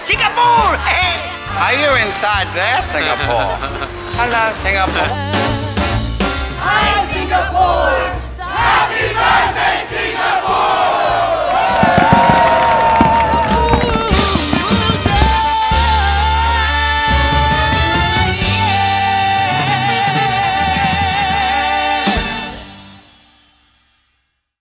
Singapore! Are you inside there, Singapore? Hello, Singapore. Hi, Singapore!